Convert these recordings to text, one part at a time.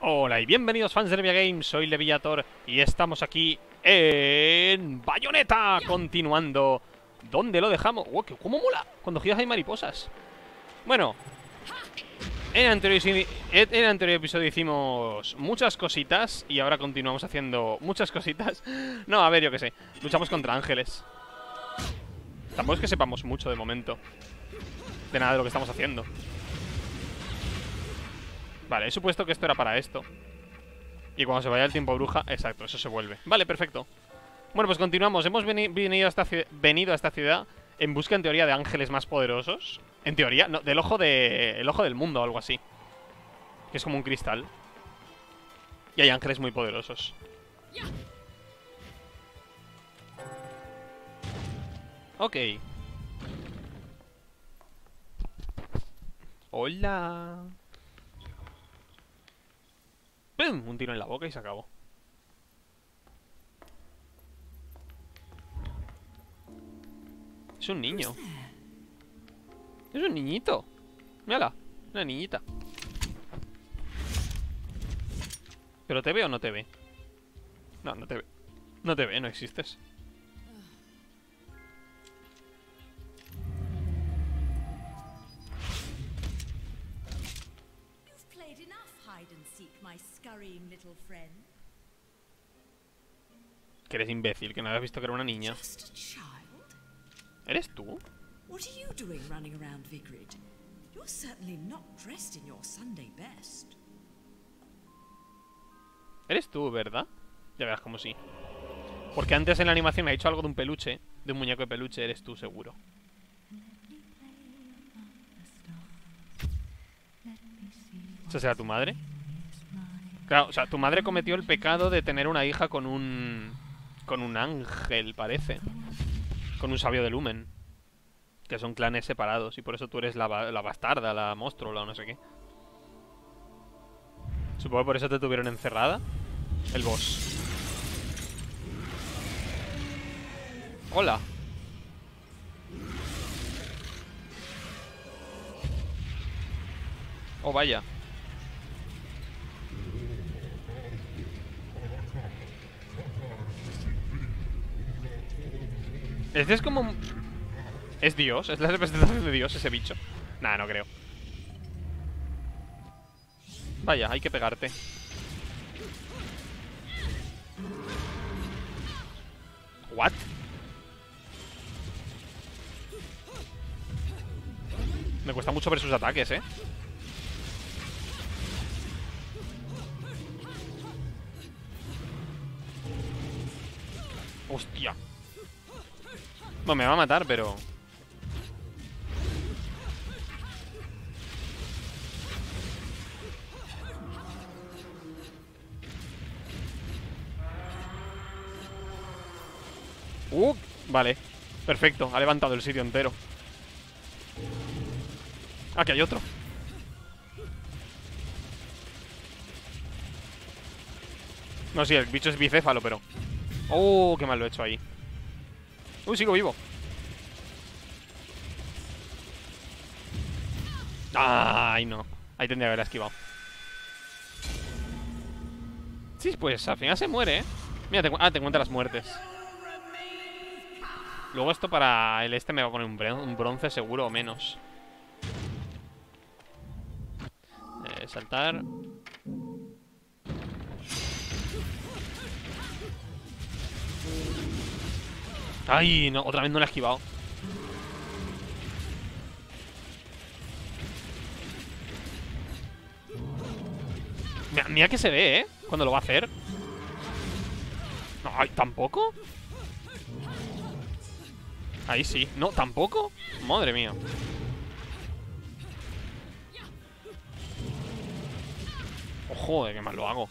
Hola y bienvenidos fans de Levia Games, soy Leviator y estamos aquí en Bayonetta, continuando. ¿Dónde lo dejamos? ¡Wow! ¡Cómo mola! Cuando giras hay mariposas. Bueno, en el anterior episodio hicimos muchas cositas y ahora continuamos haciendo muchas cositas. No, a ver, yo qué sé. Luchamos contra ángeles. Tampoco es que sepamos mucho de momento de nada de lo que estamos haciendo. Vale, he supuesto que esto era para esto. Y cuando se vaya el tiempo bruja, exacto, eso se vuelve. Vale, perfecto. Bueno, pues continuamos. Hemos venido a esta ciudad en busca, en teoría, de ángeles más poderosos. En teoría, no, del ojo el ojo del mundo o algo así. Que es como un cristal. Y hay ángeles muy poderosos. Ok. Hola. ¡Pum! Un tiro en la boca y se acabó. Es un niño. Es un niñito. Mírala, una niñita. ¿Pero te ve o no te ve? No, no te ve. No te ve, no existes. You've played enough hide and seek, my scurrying little friend. Que eres imbécil, que no habías visto que era una niña. Just a child? ¿Eres tú? What are you doing running around Vigrid? You're certainly not dressed in your Sunday best. Eres tú, ¿verdad? Ya verás como sí. Porque antes en la animación me ha dicho algo de un peluche. De un muñeco de peluche, eres tú seguro. ¿Esa será tu madre? Claro, o sea, tu madre cometió el pecado de tener una hija con un... Con un ángel, parece. Con un sabio de Lumen. Que son clanes separados. Y por eso tú eres la bastarda, la monstruo, la no sé qué. Supongo que por eso te tuvieron encerrada. El boss. Hola. Oh, vaya. Este es como... ¿Es Dios? ¿Es la representación de Dios ese bicho? Nah, no creo. Vaya, hay que pegarte. ¿What? Me cuesta mucho ver sus ataques, ¿eh? Hostia. Bueno, me va a matar, pero... Vale. Perfecto, ha levantado el sitio entero. Ah, que hay otro. No, sí, el bicho es bicéfalo, pero... Oh, qué mal lo he hecho ahí. Uy, sigo vivo. Ay, no. Ahí tendría que haber esquivado. Sí, pues al final se muere, ¿eh? Mira, te cuenta las muertes. Luego esto para el este me va a poner un bronce seguro o menos. Saltar. Ay, no, otra vez no la he esquivado. Mira que se ve, ¿eh? Cuando lo va a hacer. No, ay, ¿tampoco? Ahí sí. No, ¿tampoco? Madre mía. Oh, joder, qué mal lo hago.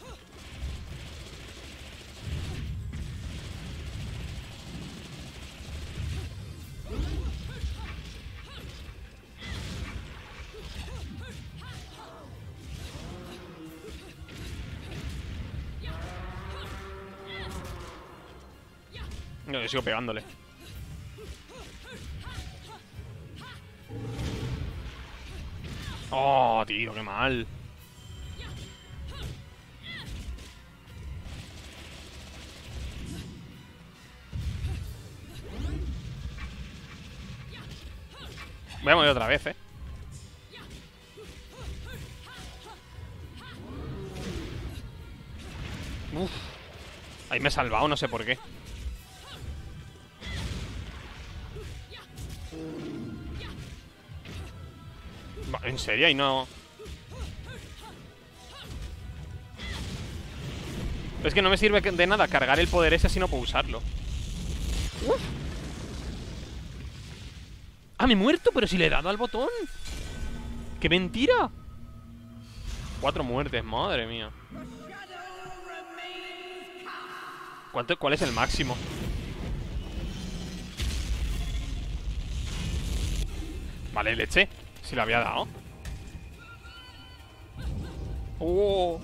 No, yo sigo pegándole. Oh, tío, qué mal. Voy a morir otra vez, Uf. Ahí me he salvado, no sé por qué. ¿En serio? Ahí no... Es que no me sirve de nada cargar el poder ese si no puedo usarlo. Uf. Ah, me he muerto, pero si le he dado al botón. ¡Qué mentira! 4 muertes, madre mía. ¿Cuál es el máximo? Vale, leche. Si lo había dado. ¡Oh!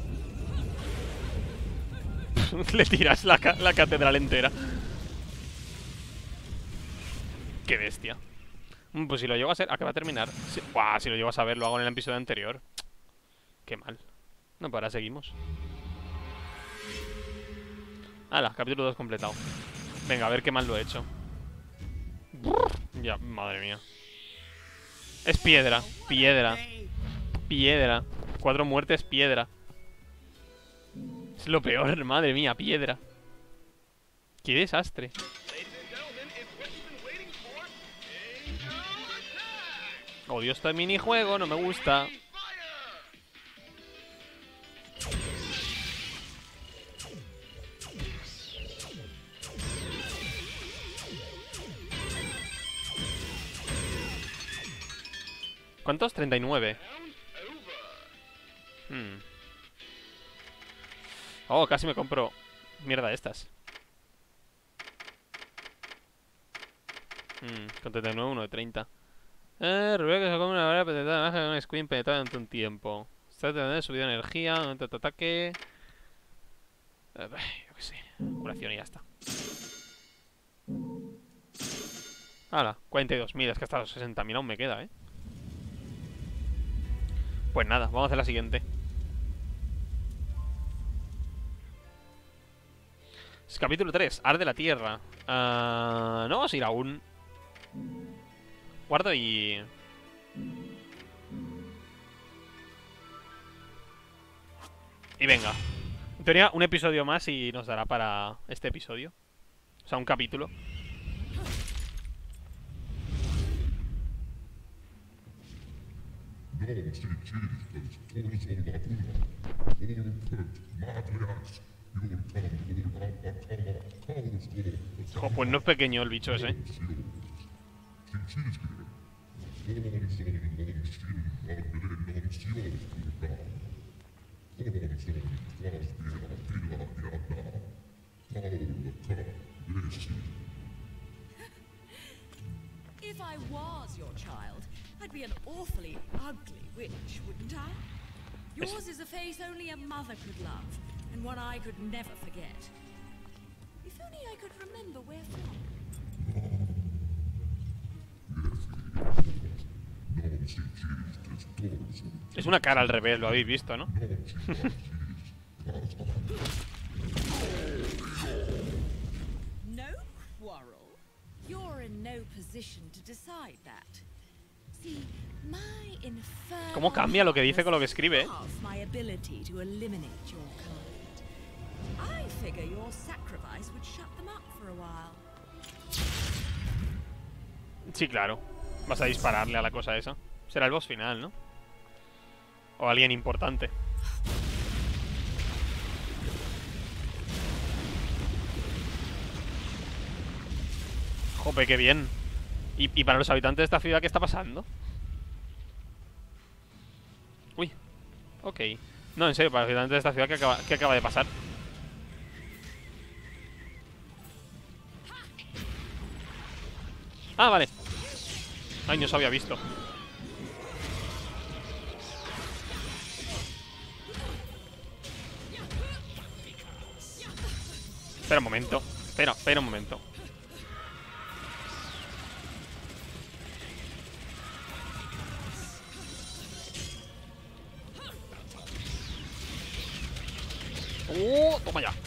Le tiras la catedral entera. ¡Qué bestia! Pues si lo llego a ser... ¿A qué va a terminar? ¡Buah! Si lo llego a saber, lo hago en el episodio anterior. Qué mal. No, pues ahora seguimos. ¡Hala! Capítulo 2 completado. Venga, a ver qué mal lo he hecho. Ya, madre mía. Es piedra. Piedra. Piedra. 4 muertes, piedra. Es lo peor, madre mía, piedra. ¡Qué desastre! Odio este minijuego, no me gusta. ¿Cuántos? 39. Oh, casi me compro mierda de estas. Con 39, uno de 30. Rubio que se come una vara penetrada de un screen penetrada durante un tiempo. Está teniendo subida de energía, aumenta tu ataque. Yo qué sé. Curación y ya está. Hala, 42.000. Es que hasta los 60.000 aún me queda, Pues nada, vamos a hacer la siguiente. Es capítulo 3, Arde la Tierra. No vamos a ir aún. Guardo y... Y venga. En teoría, un episodio más y nos dará para este episodio. O sea, un capítulo. Jo, pues no es pequeño el bicho ese. If I was your child, I'd be an awfully ugly witch, wouldn't I? Yours is a face only a mother could love, and one I could never forget. If only I could remember where from. Es una cara al revés, lo habéis visto, ¿no? No quarrel. You're in no position to decide that. See, my infernal ¿Cómo cambia lo que dice con lo que escribe, my ability to eliminate your kind. I figure your sacrifice would shut them up for a while. Sí, claro. Vas a dispararle a la cosa esa. Será el boss final, ¿no? O alguien importante. Jope, qué bien. ¿Y para los habitantes de esta ciudad qué está pasando? Uy. Ok. No, en serio, para los habitantes de esta ciudad ¿qué acaba de pasar? Ah, vale. Ay, no se había visto. Espera un momento. Espera un momento. Toma ya.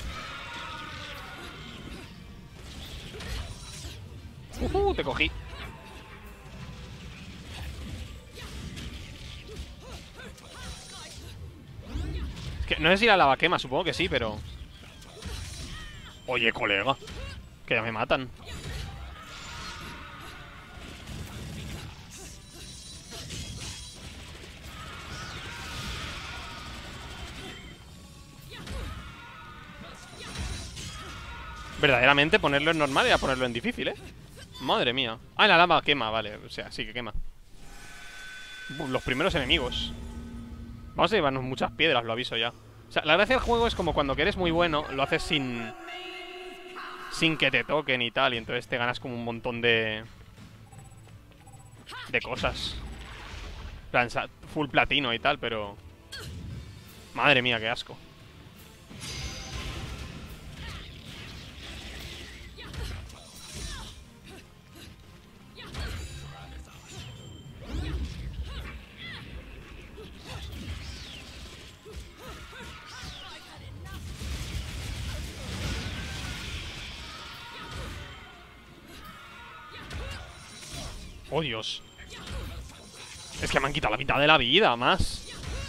Te cogí. Es que no sé si la lava quema, supongo que sí, pero... Oye, colega, que ya me matan. Verdaderamente ponerlo en normal era ponerlo en difícil, ¿eh? Madre mía. Ah, la lava quema, vale. O sea, sí que quema. Los primeros enemigos. Vamos a llevarnos muchas piedras, lo aviso ya. O sea, la gracia del juego es como cuando que eres muy bueno, lo haces sin que te toquen y tal. Y entonces te ganas como un montón de cosas. En plan, full platino y tal, pero... Madre mía, qué asco. Oh, Dios. Es que me han quitado la mitad de la vida, más.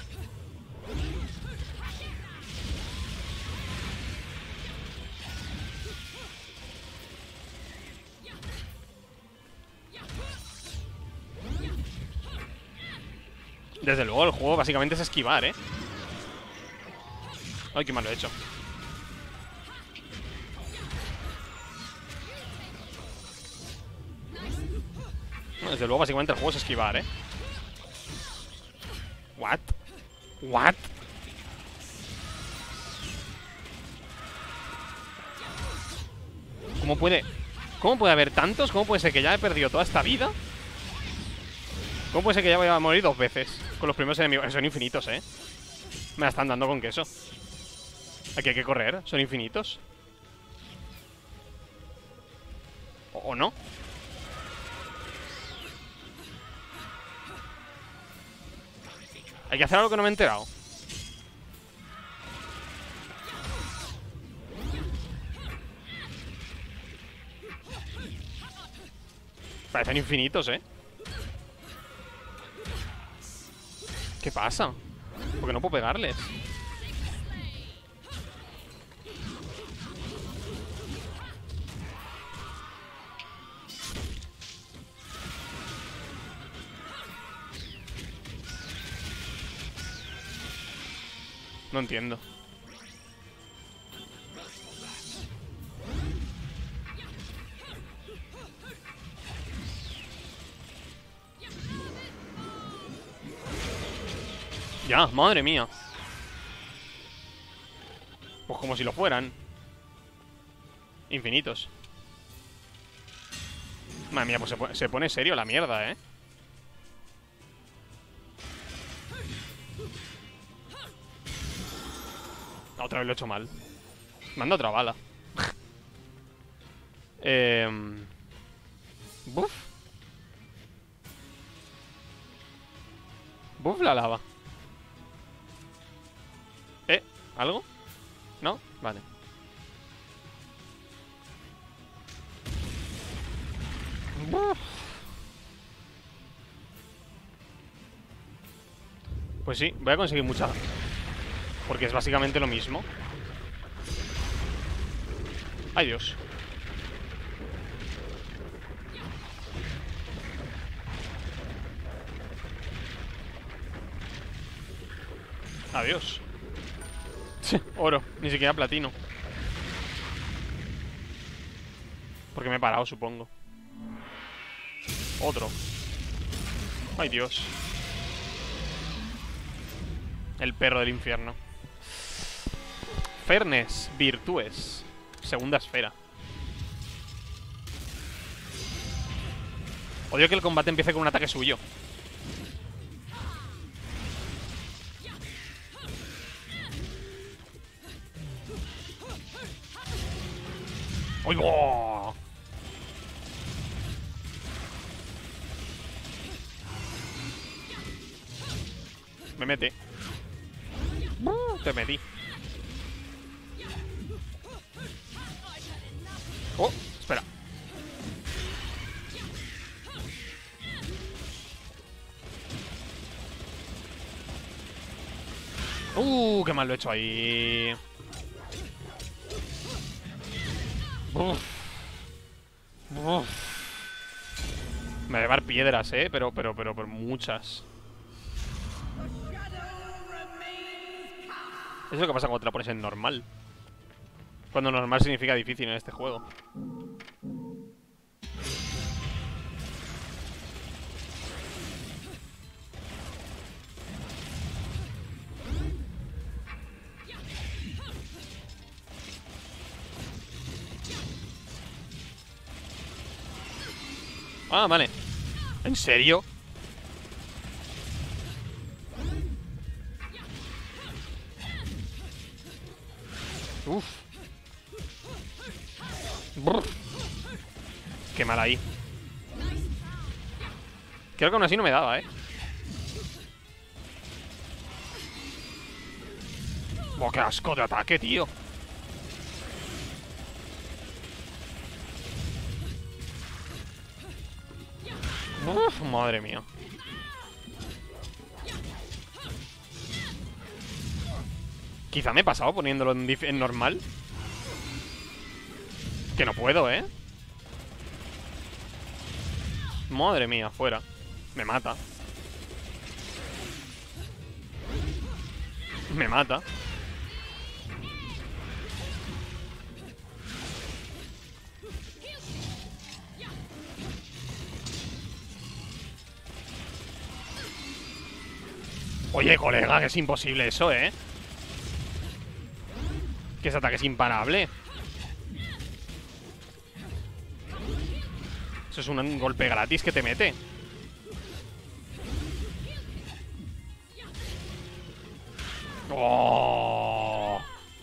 Desde luego, el juego básicamente es esquivar, ¿eh? Ay, qué mal lo he hecho. No, desde luego, básicamente el juego es esquivar, ¿eh? What? What? ¿Cómo puede? ¿Cómo puede haber tantos? ¿Cómo puede ser que ya he perdido toda esta vida? ¿Cómo puede ser que ya voy a morir 2 veces con los primeros enemigos? Son infinitos, ¿eh? Me la están dando con queso. Aquí hay que correr, son infinitos. ¿O no? Hay que hacer algo que no me he enterado. Parecen infinitos, ¿eh? ¿Qué pasa? Porque no puedo pegarles. No entiendo. Ya, madre mía. Pues como si lo fueran. Infinitos. Madre mía, pues se pone serio la mierda, ¿eh? Otra vez lo he hecho mal. Manda otra bala. Buf. Buf la lava. ¿Algo? ¿No? Vale. Buf. Pues sí, voy a conseguir mucha. Porque es básicamente lo mismo. ¡Ay, Dios! Adiós. Oro, ni siquiera platino. Porque me he parado, supongo. Otro. ¡Ay, Dios! El perro del infierno. Fairness, virtudes. Segunda esfera. Odio que el combate empiece con un ataque suyo. ¡Ay, oh! Me mete. Te metí. Oh, espera. Qué mal lo he hecho ahí. Uf. Uf. Me va a llevar piedras, pero muchas. Es lo que pasa cuando te la pones en normal. Cuando normal significa difícil en este juego. Ah, vale. ¿En serio? Uf. Brr. Qué mal ahí. Creo que aún así no me daba, Oh, qué asco de ataque, tío. Uf, madre mía. Quizá me he pasado poniéndolo en normal. Que no puedo, Madre mía, fuera. Me mata. Me mata. Oye, colega, que es imposible eso, Que ese ataque es imparable. Eso es un golpe gratis que te mete. ¡Oh!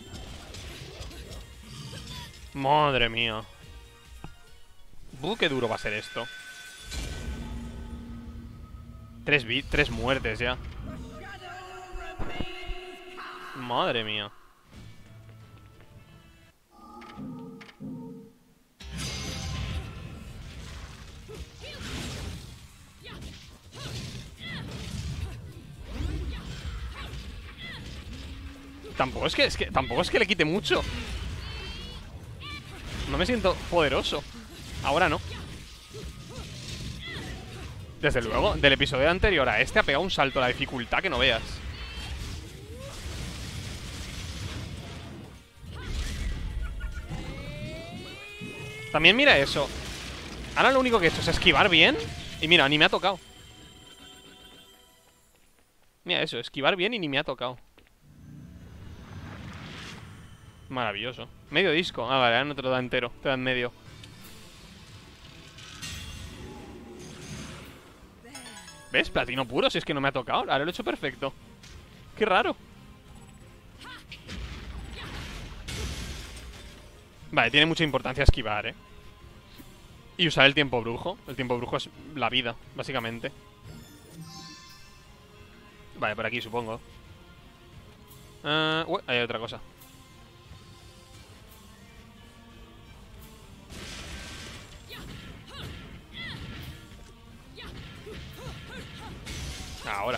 Madre mía. Qué duro va a ser esto. 3 muertes ya. Madre mía. Tampoco es que le quite mucho. No me siento poderoso. Ahora no. Desde luego, del episodio anterior a este ha pegado un salto a la dificultad que no veas. También mira eso. Ahora lo único que he hecho es esquivar bien. Y mira, ni me ha tocado. Mira eso, esquivar bien y ni me ha tocado. Maravilloso. Medio disco. Ah, vale, ahora no te lo da entero. Te da en medio. ¿Ves? Platino puro, si es que no me ha tocado. Ahora lo he hecho perfecto. Qué raro. Vale, tiene mucha importancia esquivar, Y usar el tiempo brujo. El tiempo brujo es la vida, básicamente. Vale, por aquí supongo. Hay otra cosa. Ahora.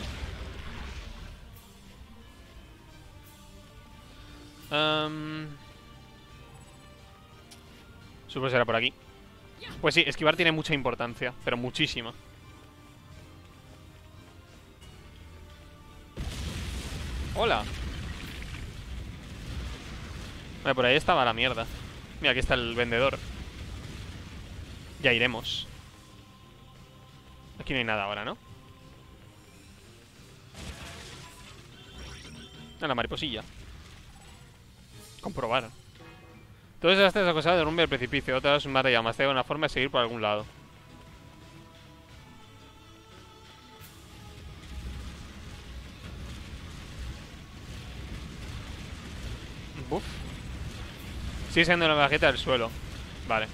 Supongo que será por aquí. Pues sí, esquivar tiene mucha importancia, pero muchísima. Hola. Vale, por ahí estaba la mierda. Mira, aquí está el vendedor. Ya iremos. Aquí no hay nada ahora, ¿no? A la mariposilla. Comprobar. Todos estas cosas derrumbe el precipicio. Otras un mar de llamas. Tengo una forma de seguir por algún lado. Buf. Sigue siendo la bajeta del suelo. Vale.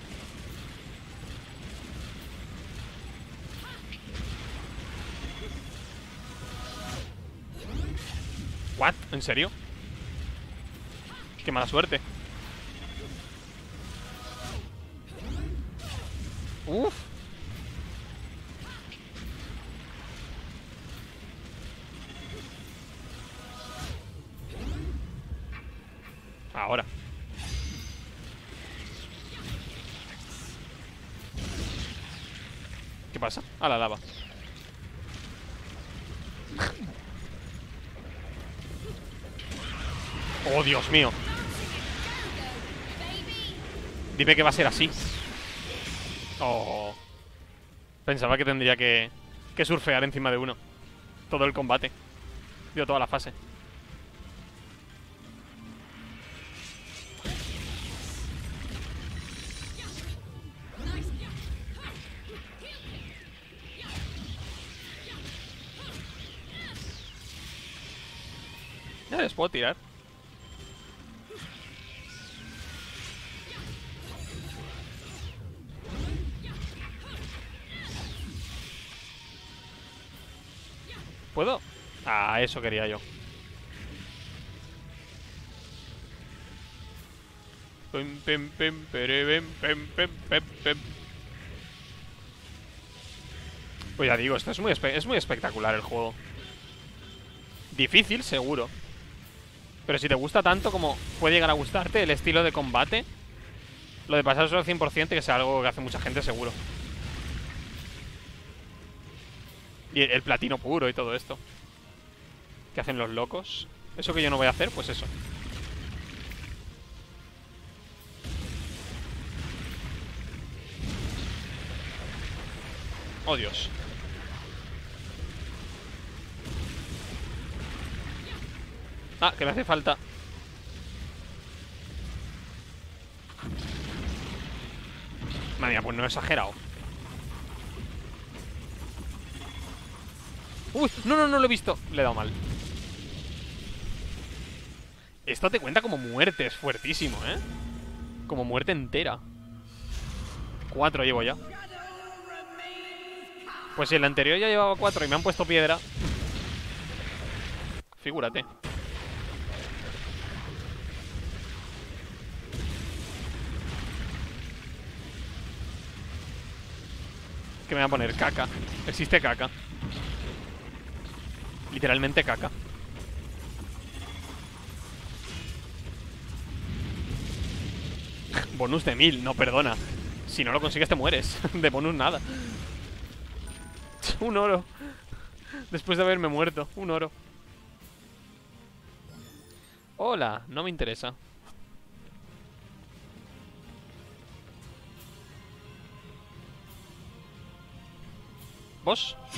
¿What? ¿En serio? Qué mala suerte. Uf. Ahora. ¿Qué pasa? A la lava. Oh, Dios mío. Dime que va a ser así. Oh. Pensaba que tendría que surfear encima de uno. Todo el combate. Digo, toda la fase. Ya les puedo tirar. ¿Puedo? Ah, eso quería yo. Pim, pim, pim, pere, pim, pim, pim, pim. Pues ya digo, esto es muy espectacular el juego. Difícil, seguro. Pero si te gusta tanto como puede llegar a gustarte el estilo de combate, lo de pasar solo al 100% que es algo que hace mucha gente, seguro. Y el platino puro y todo esto que hacen los locos. Eso que yo no voy a hacer, pues eso. Oh, Dios. Ah, que me hace falta. Madre mía, pues no he exagerado. Uy, no lo he visto. Le he dado mal. Esto te cuenta como muerte, es fuertísimo, ¿eh? Como muerte entera. 4 llevo ya. Pues si el anterior ya llevaba 4 y me han puesto piedra. Figúrate. ¿Qué me va a poner? Caca. Existe caca. Literalmente caca. Bonus de 1000, no, perdona. Si no lo consigues te mueres. De bonus nada. Un oro. Después de haberme muerto, un oro. Hola, no me interesa. ¿Vos?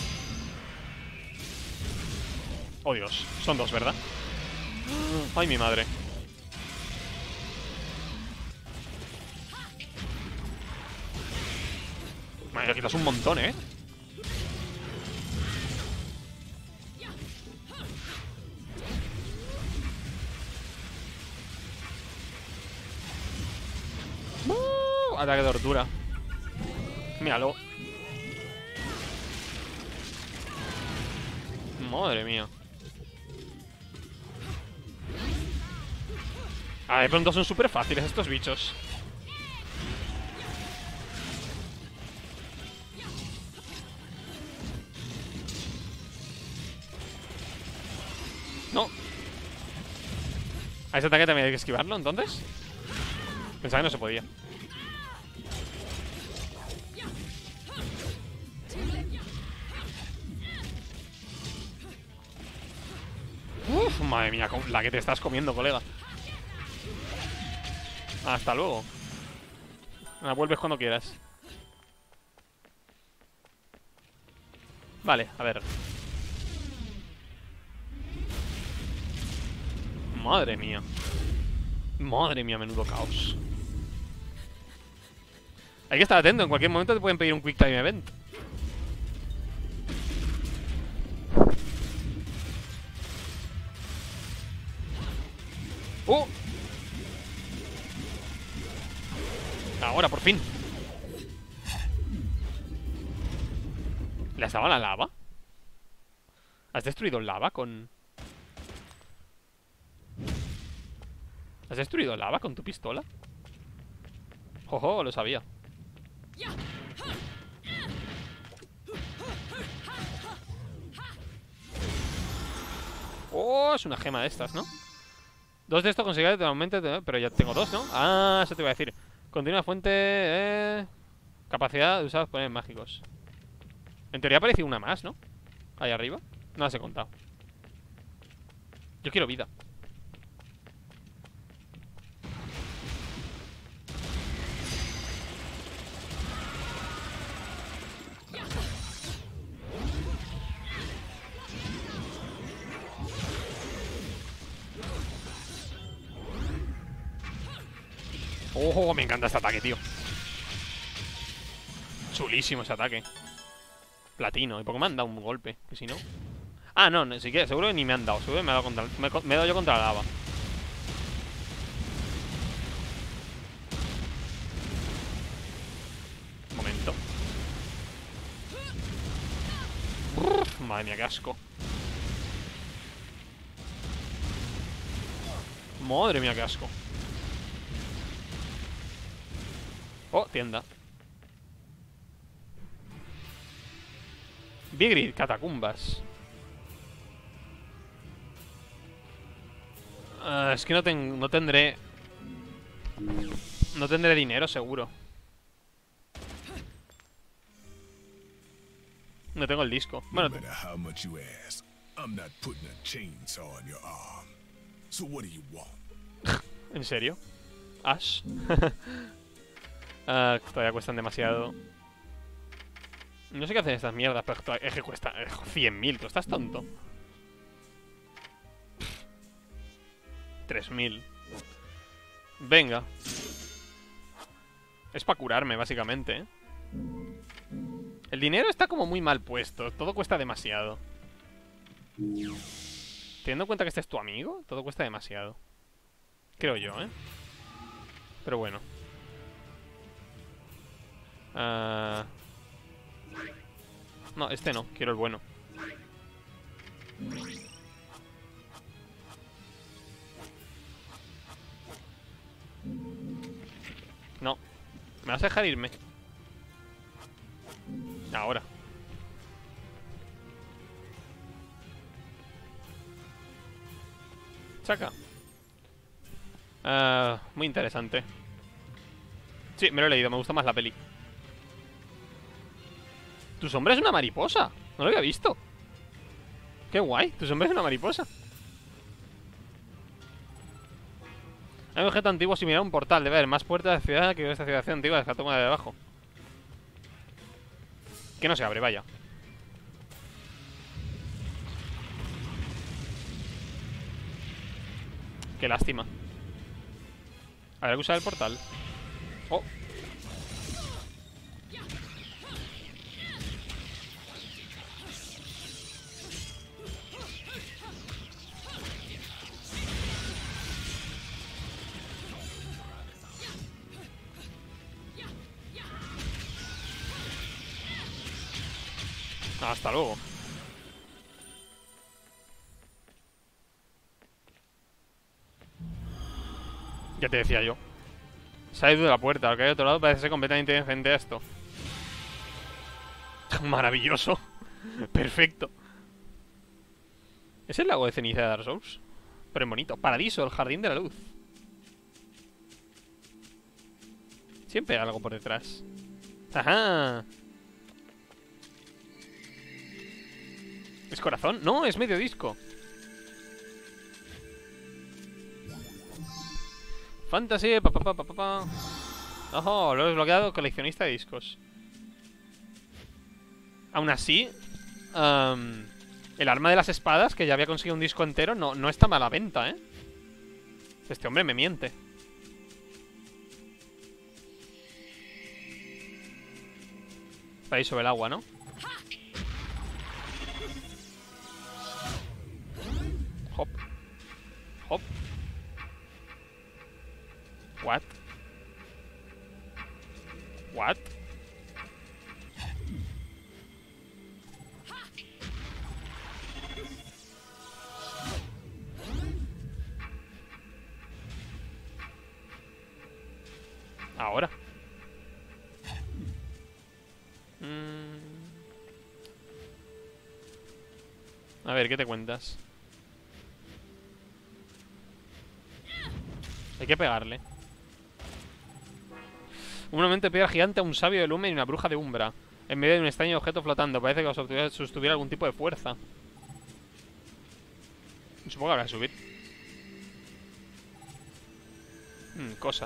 Oh, Dios, son 2, ¿verdad? Ay, mi madre. Madre, quitas un montón, ¿eh? Ataque de tortura. Míralo. Madre mía. Ah, de pronto son súper fáciles estos bichos. No. A ese ataque también hay que esquivarlo, entonces. Pensaba que no se podía. Uf, madre mía, la que te estás comiendo, colega. Hasta luego. La vuelves cuando quieras. Vale, a ver. Madre mía. Madre mía, menudo caos. Hay que estar atento, en cualquier momento te pueden pedir un Quick Time Event. Ahora, por fin. ¿Le has dado a la lava? ¿Has destruido lava con...? ¿Has destruido lava con tu pistola? Jojo, lo sabía. Oh, es una gema de estas, ¿no? Dos de estos conseguiré totalmente, pero ya tengo dos, ¿no? Ah, eso te iba a decir. Continua fuente, capacidad de usar los poderes mágicos. En teoría apareció una más, ¿no? Ahí arriba. No las he contado. Yo quiero vida. Oh, me encanta este ataque, tío. Chulísimo ese ataque. Platino. ¿Y por qué me han dado un golpe? Que si no... Ah, no, ni siquiera. Seguro que ni me han dado. Seguro que me he dado, me he dado yo contra la lava. Un momento. Uf, madre mía, qué asco. Madre mía, qué asco. Oh, tienda. Vigrid, catacumbas. Es que no tendré... No tendré dinero, seguro. No tengo el disco. Bueno, ¿en serio? Ash. Todavía cuestan demasiado. No sé qué hacen estas mierdas, pero es que cuesta 100.000. ¿Tú estás tonto? 3.000. Venga. Es para curarme, básicamente, ¿eh? El dinero está como muy mal puesto. Todo cuesta demasiado. Teniendo en cuenta que este es tu amigo, todo cuesta demasiado. Creo yo, ¿eh? Pero bueno. No, este no. Quiero el bueno. No. ¿Me vas a dejar irme? Ahora. Saca. Muy interesante. Sí, me lo he leído. Me gusta más la peli. Tu sombra es una mariposa. No lo había visto. Qué guay. Tu sombra es una mariposa. Hay un objeto antiguo similar a un portal. Debe haber más puertas de la ciudad que esta ciudad antigua de la toma de abajo. Que no se abre, vaya. Qué lástima. Habrá que usar el portal. Oh. Hasta luego. Ya te decía yo. Se ha ido de la puerta. Lo que hay de otro lado parece ser completamente diferente a esto. Maravilloso. Perfecto. ¿Es el lago de ceniza de Dark Souls? Pero es bonito. Paradiso, el jardín de la luz. Siempre hay algo por detrás. ¡Ajá! ¿Es corazón? No, es medio disco. Fantasy, pa. Ojo, lo he desbloqueado, coleccionista de discos. Aún así, el arma de las espadas, que ya había conseguido un disco entero, no está mal a la venta, ¿eh? Este hombre me miente. Está ahí sobre el agua, ¿no? Hop. Hop. What? What? Ahora. A ver, ¿qué te cuentas? Hay que pegarle. Un momento de piedra gigante, un sabio de lumen y una bruja de umbra. En medio de un extraño objeto flotando. Parece que sostuviera algún tipo de fuerza. Supongo que habrá que subir. Cosa.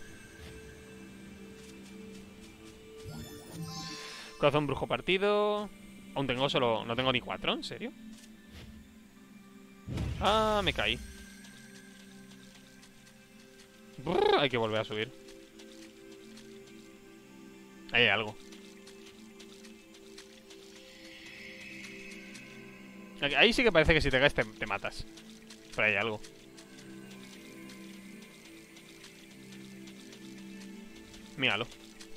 Corazón brujo partido. Aún tengo solo... No tengo ni 4, ¿en serio? Ah, me caí. Brrr, hay que volver a subir. Ahí hay algo. Ahí sí que parece que si te caes te matas. Pero hay algo. Míralo.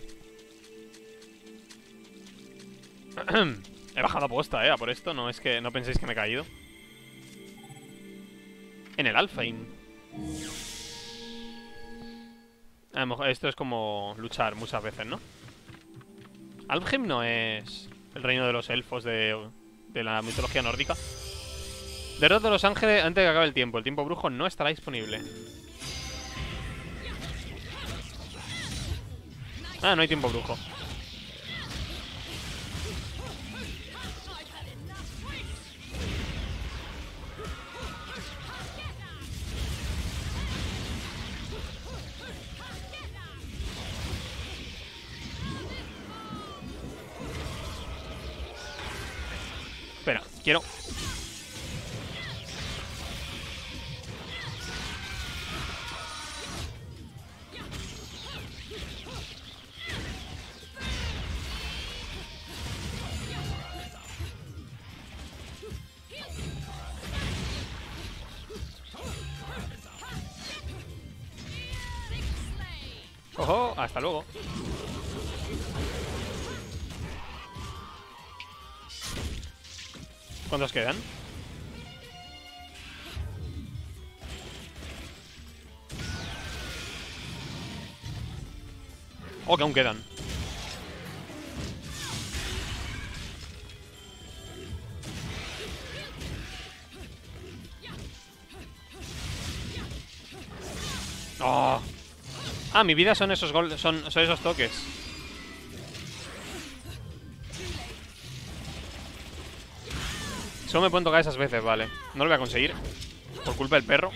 He bajado a posta, por esto. No es que no penséis que me he caído. En el Alfheim. A lo mejor esto es como luchar muchas veces, ¿no? Alfheim no es el reino de los elfos de la mitología nórdica. Derrota de los ángeles antes de que acabe el tiempo. El tiempo brujo no estará disponible. Ah, no hay tiempo brujo. Espera, quiero... ¡Ojo! Hasta luego. ¿Cuántos quedan? Oh, que aún quedan. Oh. Ah, mi vida son esos son esos toques. Solo me pueden tocar esas veces, vale. No lo voy a conseguir. Por culpa del perro.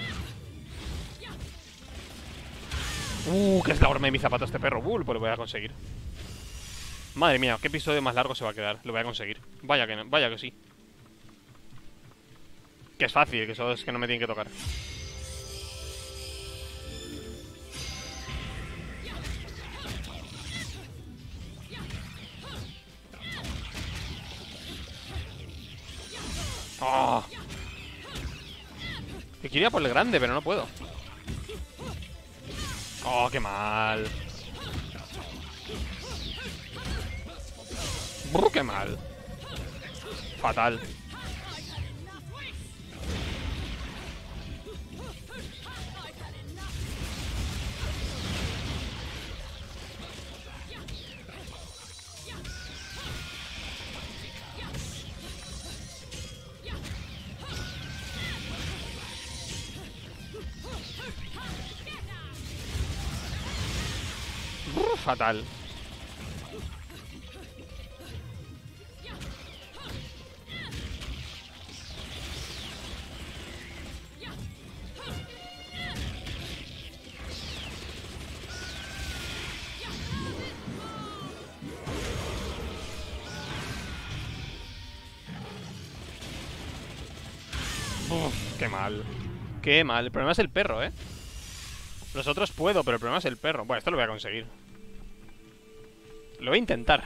Que es la horma de mi zapato este perro. Pues lo voy a conseguir. Madre mía, qué episodio más largo se va a quedar. Lo voy a conseguir. Vaya que no, vaya que sí. Que es fácil, que eso es que no me tienen que tocar. Oh. Que quería por el grande, pero no puedo. Oh, qué mal. Qué mal. Fatal. Fatal. Qué mal. Qué mal. El problema es el perro, ¿eh? Los otros puedo, pero el problema es el perro. Bueno, esto lo voy a conseguir. Lo voy a intentar.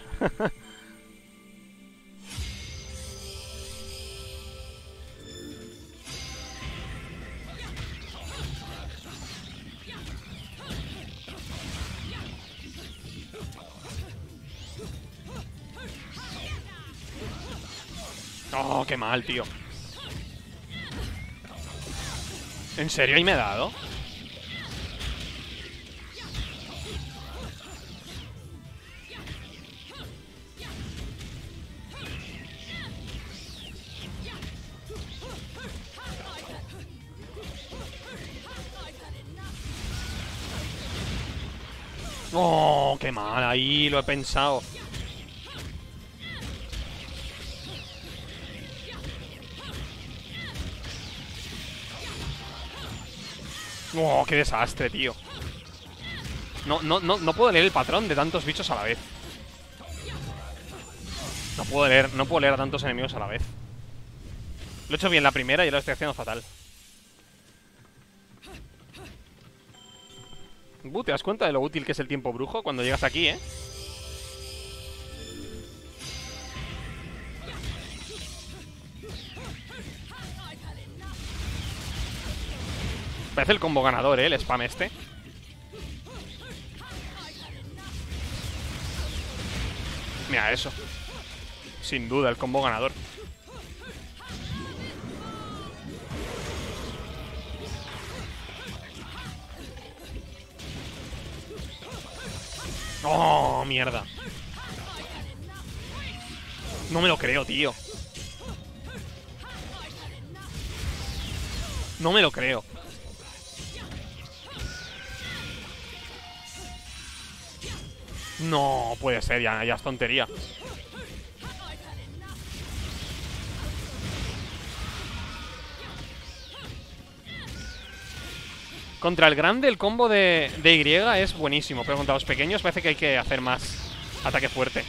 Oh, qué mal, tío. ¿En serio ahí me he dado? ¡Oh, qué mal! Ahí lo he pensado. ¡Oh, qué desastre, tío! No puedo leer el patrón de tantos bichos a la vez. No puedo leer a tantos enemigos a la vez. Lo he hecho bien la primera y ahora lo estoy haciendo fatal. ¿Te das cuenta de lo útil que es el tiempo brujo cuando llegas aquí, eh? Parece el combo ganador, el spam este. Mira eso. Sin duda, el combo ganador. ¡Oh, mierda! No me lo creo, tío. No me lo creo. No puede ser, ya es tontería. Contra el grande el combo de Y es buenísimo, pero contra los pequeños parece que hay que hacer más ataque fuerte.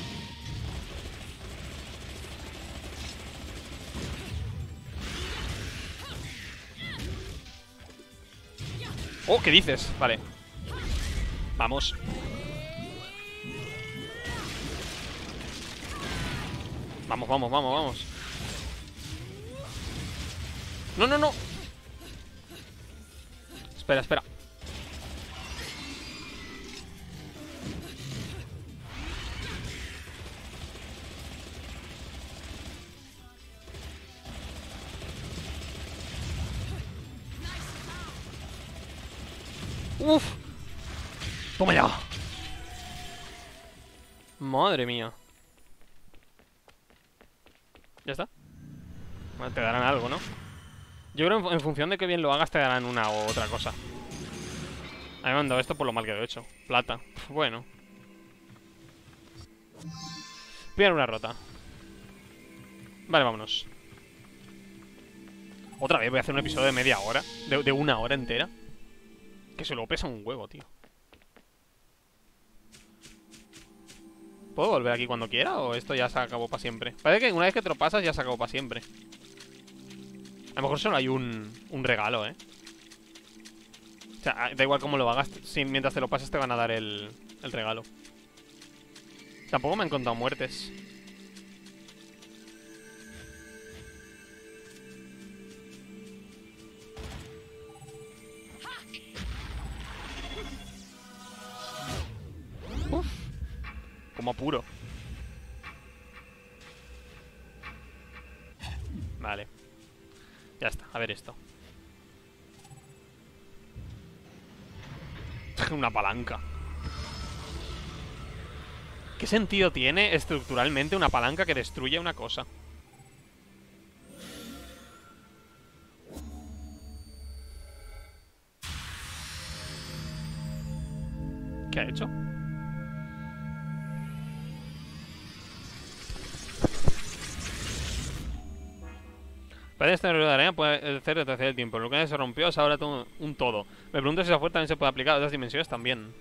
Oh, ¿qué dices? Vale. Vamos. Vamos, vamos, vamos, vamos. No, no, no. Espera, espera. Uf. Toma ya. Madre mía. Ya está. Bueno, te darán algo, ¿no? Yo creo que en función de que bien lo hagas te darán una u otra cosa. A mí me han dado esto por lo mal que lo he hecho. Plata. Bueno. Pillar una rota. Vale, vámonos. Otra vez voy a hacer un episodio de media hora. De una hora entera. Que se lo pesa un huevo, tío. ¿Puedo volver aquí cuando quiera o esto ya se acabó para siempre? Parece que una vez que te lo pasas ya se acabó para siempre. A lo mejor solo hay un regalo, ¿eh? O sea, da igual cómo lo hagas. Si mientras te lo pases te van a dar el regalo. Tampoco me han contado muertes. Uf. Como apuro. Vale. Ya está, a ver esto. Una palanca. ¿Qué sentido tiene estructuralmente una palanca que destruye una cosa? ¿Qué ha hecho? Parece que esta de arena puede hacer retroceder el tiempo. Lo que se rompió es ahora todo, un todo. Me pregunto si esa fuerza también se puede aplicar a otras dimensiones también.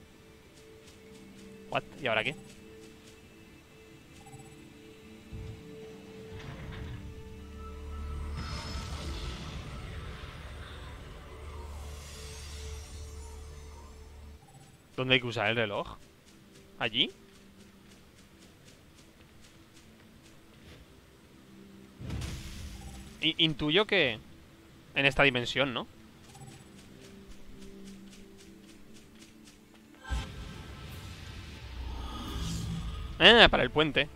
What? ¿Y ahora qué? ¿Dónde hay que usar el reloj? ¿Allí? Intuyo que en esta dimensión, ¿no? Para el puente.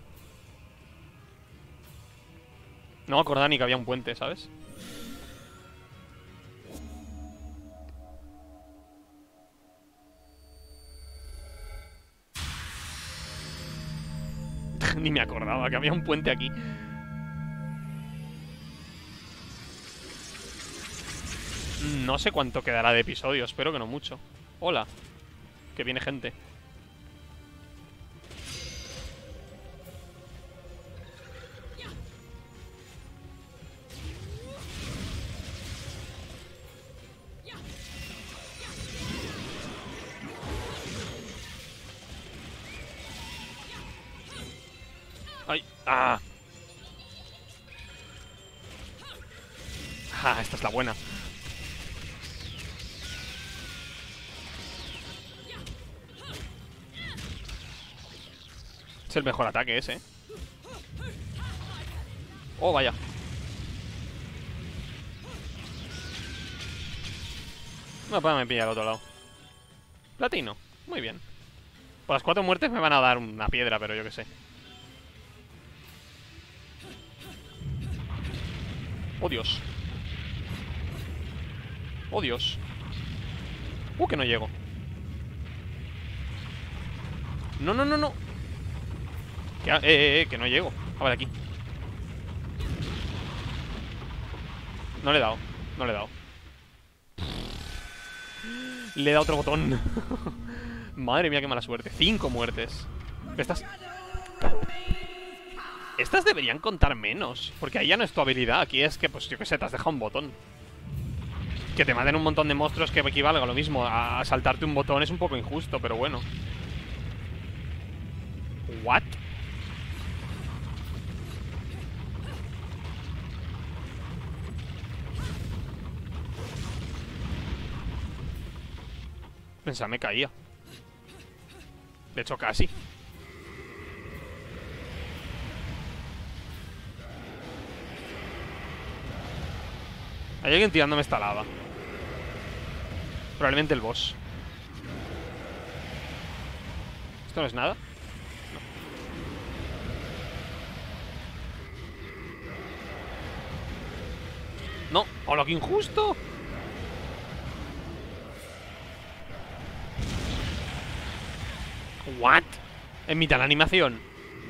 No me acordaba ni que había un puente, ¿sabes? Ni me acordaba que había un puente aquí. No sé cuánto quedará de episodio, espero que no mucho. Hola. que viene gente. ¡Ay! ¡Ah! ¡Ah! Esta es la buena. Es el mejor ataque ese. Oh, vaya. No, pues me pilla al otro lado. Platino. Muy bien. Por las 4 muertes me van a dar una piedra, pero yo qué sé. Oh, Dios. Oh, Dios. Que no llego. No, no, no, no. Que no llego. A ver, aquí. No le he dado. No le he dado. Le he dado otro botón. Madre mía, qué mala suerte. 5 muertes. Estas deberían contar menos. Porque ahí ya no es tu habilidad. Aquí es que, pues yo qué sé, te has dejado un botón. Que te maten un montón de monstruos que equivalga a lo mismo. A saltarte un botón es un poco injusto, pero bueno. ¿What? Pensaba me caía. De hecho, casi. Hay alguien tirándome esta lava. Probablemente el boss. ¿Esto no es nada? No. ¡Hola, qué injusto! ¿What? En mitad de la animación.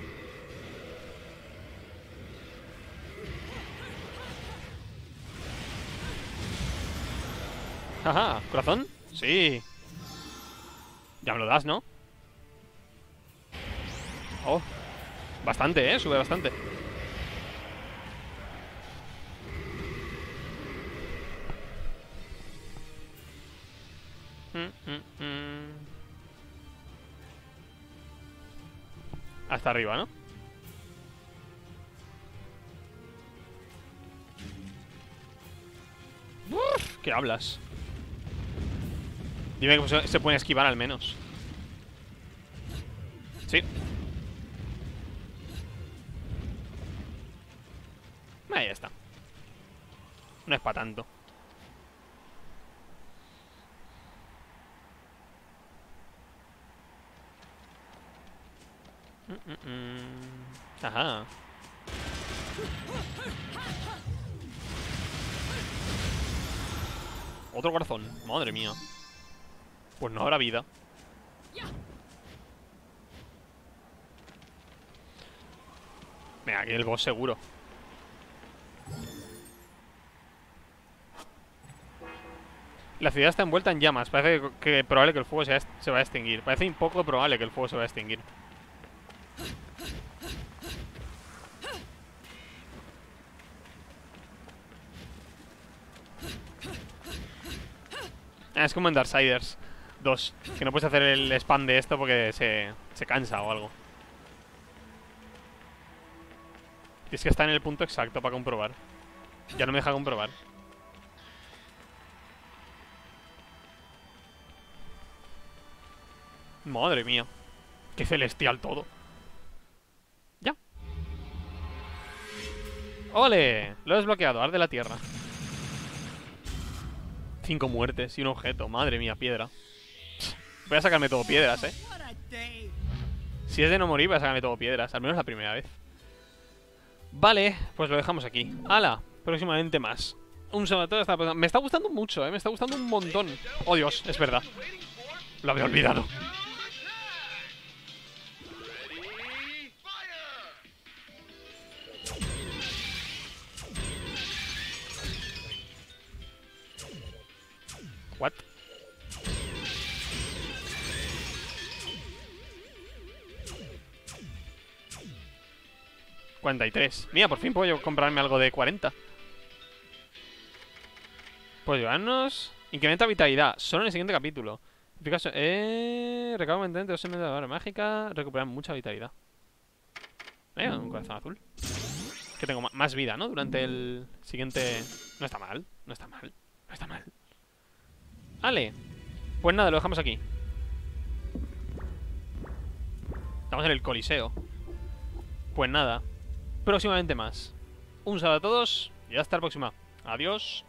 Ajá, ¿corazón? Sí. Ya me lo das, ¿no? Oh. Bastante, sube bastante. Hasta arriba, ¿no? Uf, ¿qué hablas? Dime que se puede esquivar al menos. Sí. Ahí está. No es para tanto. Ajá. Otro corazón. Madre mía. Pues no habrá vida. Venga, aquí el boss seguro. La ciudad está envuelta en llamas. Parece que probable que el fuego se va a extinguir. Parece un poco probable que el fuego se va a extinguir. Es como en Darksiders 2, que no puedes hacer el spam de esto porque se cansa o algo. Y es que está en el punto exacto para comprobar. Ya no me deja comprobar. Madre mía. Qué celestial todo. Ya. ¡Ole! Lo he desbloqueado, arde la tierra. 5 muertes y un objeto. Madre mía, piedra. Voy a sacarme todo piedras, Si es de no morir, voy a sacarme todo piedras. Al menos la primera vez. Vale, pues lo dejamos aquí. ¡Hala! Próximamente más. Un saboteur está pasando. Me está gustando mucho, me está gustando un montón. Oh, Dios, es verdad. Lo había olvidado. What? 43. Mira, por fin puedo yo comprarme algo de 40. Puedo llevarnos... Incrementa vitalidad. Solo en el siguiente capítulo. Recargo mentamente 2 de barra mágica. Recuperar mucha vitalidad. Un corazón azul. Que tengo más vida, ¿no? Durante el siguiente... No está mal. No está mal. No está mal. Vale. Pues nada, lo dejamos aquí. Estamos en el Coliseo. Pues nada. Próximamente más. Un saludo a todos y hasta la próxima. Adiós.